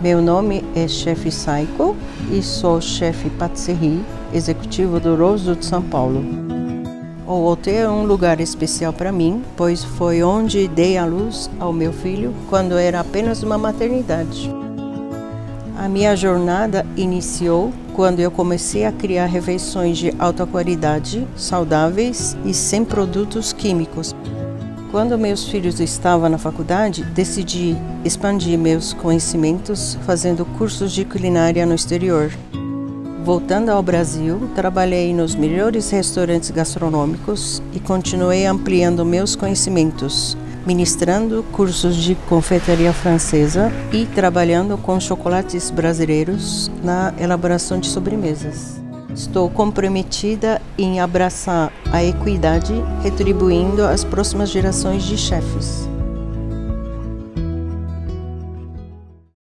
Meu nome é Chefe Saiko e sou chefe patisserie executivo do Rosso de São Paulo. O hotel é um lugar especial para mim, pois foi onde dei à luz ao meu filho quando era apenas uma maternidade. A minha jornada iniciou quando eu comecei a criar refeições de alta qualidade, saudáveis e sem produtos químicos. Quando meus filhos estavam na faculdade, decidi expandir meus conhecimentos fazendo cursos de culinária no exterior. Voltando ao Brasil, trabalhei nos melhores restaurantes gastronômicos e continuei ampliando meus conhecimentos, ministrando cursos de confeitaria francesa e trabalhando com chocolates brasileiros na elaboração de sobremesas. Estou comprometida em abraçar a equidade, retribuindo as próximas gerações de chefes.